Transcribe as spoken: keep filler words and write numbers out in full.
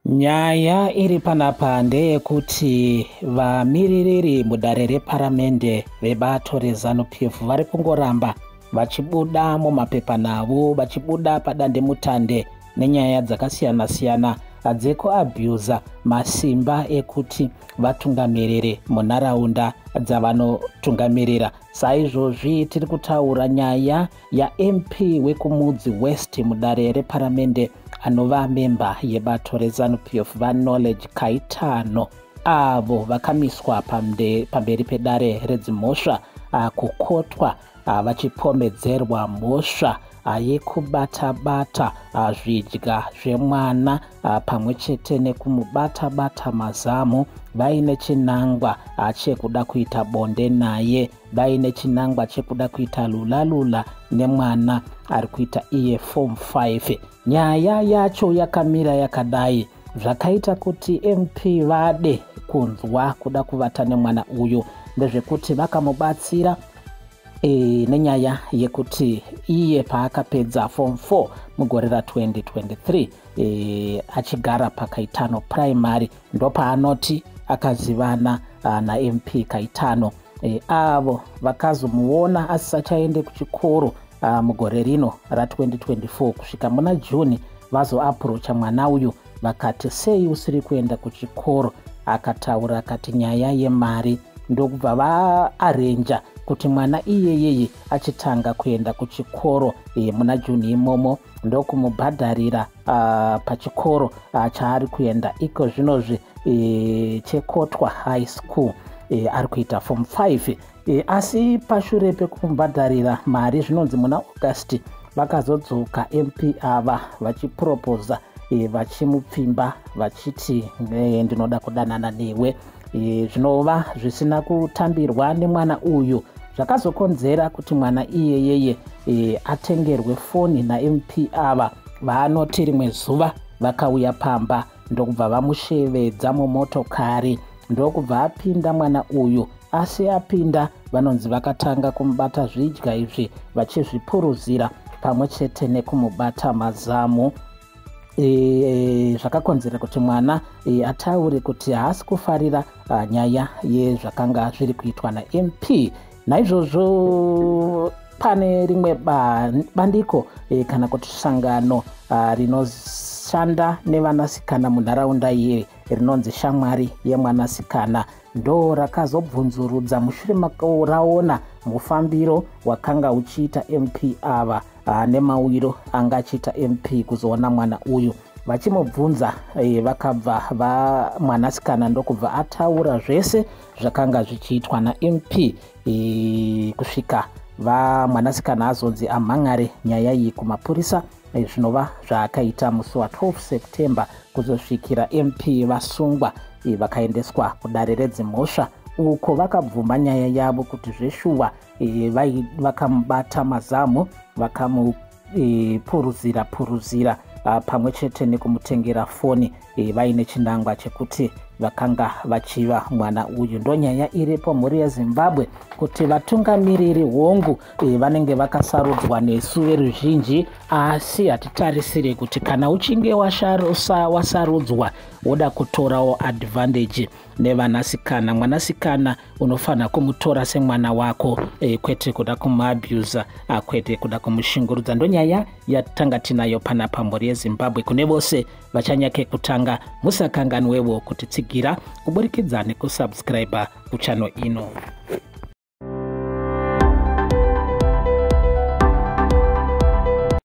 Nyaya iri panapa ndeyekuti vamiririri mudare reparamende vebato reZANU-P F vari kungoramba vachibuda mumapepanhau vachibuda padandemutande nenyaya dzakasiyana-siyana dzekuabhuza masimba ekuti vatungamirire munharaunda dzavanotungamirira. Saizvozvi tiri kutaura nyaya yaM P wekumudzi West mudare reparamende anova memba yebato reZANU-P F vaKnowledge Kaitano, avo vakamiswa pamberi pedare redzimhosva kukotwa vachipomedzerwa mhosva yekubata-bata zvidya zvemwana pamwe chete nekumubata-bata mazamu vaine chinangwa chekuda kuita bonde naye, vaine chinangwa chekuda kuita lula-lula nemwana ari kuita iye form five. Nyaya yacho yakamira yakadai zvakaita kuti M P vade kunzwa kuda kuvata nemwana uyu ndezvekuti vakamubatsira E, nenyaya yekuti iye paakapedza form four mugore ra twenty twenty-three e, achigara paKaitano primary ndopaanoti akazivana naM P Kaitano. E, avo vakazomuona asisachaende kuchikoro mugore rino ra twenty twenty-four kusvika muna June vazoapurocha mwana uyu vakati sei usiri kuenda kuchikoro, akataura akati nyaya yemari ndokubva vaarenja kuti mwana iyeyeye achitanga kuenda kuchikoro e, muna Juni imomo ndokumubhadharira uh, pachikoro uh, chaari kuenda iko zvinozvi e, chekotwa high school e, ari kuita form five e, asi pashure pekumubhadharira mari zvinonzi muna August vakazodzoka M P ava vachiproposa e, vachimupfimba vachiti e, ndinoda kudanana newe e, zvinova zvisina kutambirwa nemwana uyu zvakazokonzera kuti mwana iyeyeye e, atengerwe foni naM P ava vaanoti rimwe zuva vakauya pamba ndokubva vamushevedza mumotokari ndokubva apinda mwana uyu. Asi apinda vanonzi vakatanga kumubata zvidya izvi vachizvipuruzira pamwe chete nekumubata mazamu. E, zvakakonzera kuti mwana e, ataure kuti haasi kufarira a, nyaya yezvakanga zviri kuitwa naM P. Naizvozvo pane rimwe bandiko e, kana kuti sangano rinoshanda nevanasikana munharaunda iyi rinonzi Shamwari yemwanasikana ndo rakazobvunzurudza mushure makoraona mufambiro wakanga uchiita M P ava nemawiro anga achiita M P kuzoona mwana uyu. Vachimubvunza e, vakabva va mwanasikana ndokubva ataura zvese zvakanga zvichiitwa naM P e, kusvika va mwanasikana azonzi amhangare nyaya iyi kumapurisa e, zvinova zvaakaita musi wa twelve September kuzosvikira M P vasungwa e, vakaendeswa kudare redzimhosva uko vakabvuma nyaya yavo kuti zveshuwa e, vakamubata mazamu vakamupuruzira e, puruzira Uh, pamwe chete nekumutengera foni e, vaine chinangwa chekuti vakanga vachiva mwana uyu. Ndonyaya iripo mhuri yeZimbabwe kuti vatungamiriri hongu e, vanenge vakasarudzwa nesu veruzhinji, asi hatitarisire kuti kana uchinge wasarudzwa woda kutorawo advantage nevanasikana. Mwanasikana unofanira kumutora semwana wako e, kwete kuda kumabhuza, kwete kuda kumushingurudza. Ndonyaya yatanga tinayo panapa mhuri yeZimbabwe. Kune vose vachanyake kutanga musakanganwewo kuti tsigira kuburikidza nekusubscribe kuchannel ino.